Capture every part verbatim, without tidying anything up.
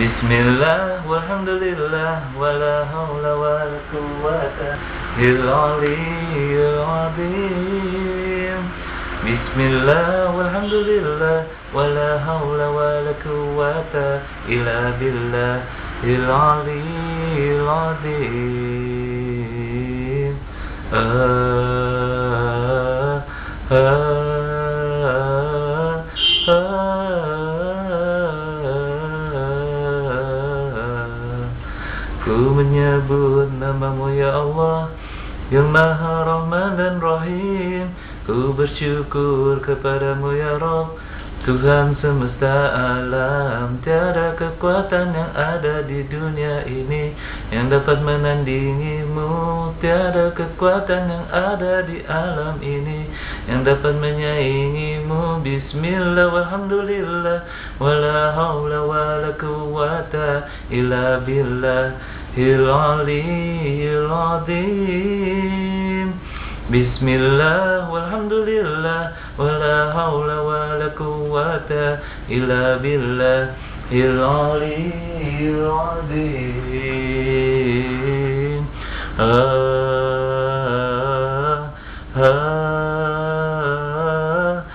Bismillah walhamdulillah wala hawla wala quwwata illa billahil azim. Bismillah walhamdulillah wala hawla wala quwwata illa billahil aliyyil azim. Ah, ah, Ku menyebut namamu ya Allah, yang Maha Rahman dan Rahim. Ku bersyukur kepadamu ya Rabb, Tuhan semesta alam. Tiada kekuatan yang ada di dunia ini yang dapat menandingimu. Tiada kekuatan yang ada di alam ini yang dapat menyaingimu. Bismillah walhamdulillah wala hawla wala quwwata illa billahil aliyyil azim. Bismillah walhamdulillah wala hawla wala quwwata illa billahil aliyyil azim. Ah, ah,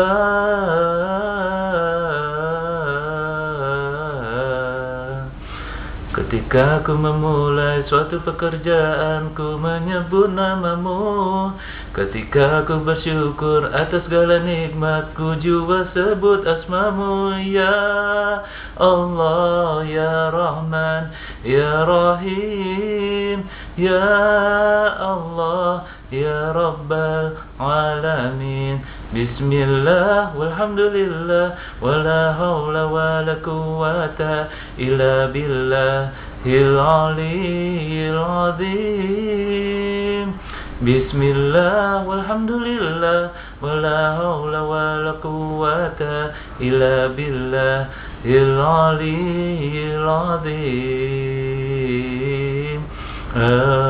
ah. Ketika aku memulai suatu pekerjaan, ku menyebut namamu. Ketika aku bersyukur atas segala nikmat, ku juga sebut asmamu. Ya Allah, Ya Rahman, Ya Rahim, Ya Allah, Ya Rabbal Alamin. Bismillah walhamdulillah wala hawla wala quwwata illa billahil aliyyil azim. Bismillah walhamdulillah wala hawla wala quwwata illa billahil aliyyil azim. Ah